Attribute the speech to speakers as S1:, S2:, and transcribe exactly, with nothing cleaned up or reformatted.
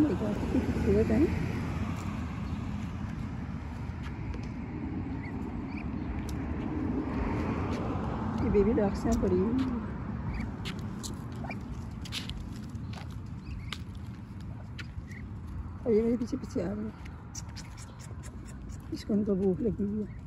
S1: My God, कितनी खूबसूरत है। ये बेबी डॉग्स हैं बड़ी। और ये मेरे पीछे पीछे आ रहे हैं, इसको उनको भूख लगी हुई है।